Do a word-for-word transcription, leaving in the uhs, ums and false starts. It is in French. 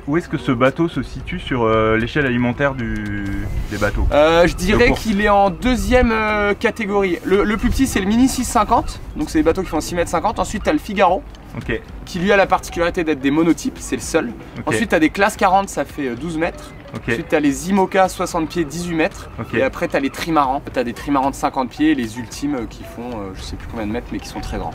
où est-ce que ce bateau se situe sur euh, l'échelle alimentaire du... des bateaux? euh, Je dirais qu'il est en deuxième euh, catégorie. Le, le plus petit c'est le Mini six cent cinquante, donc c'est des bateaux qui font six mètres cinquante. Ensuite tu as le Figaro, okay. qui lui a la particularité d'être des monotypes, c'est le seul. Okay. Ensuite tu as des classes quarante, ça fait douze mètres. Okay. Ensuite tu as les IMOCA soixante pieds, dix-huit mètres. Okay. Et après tu as les trimarans, tu as des trimarans de cinquante pieds et les ultimes qui font euh, je sais plus combien de mètres mais qui sont très grands.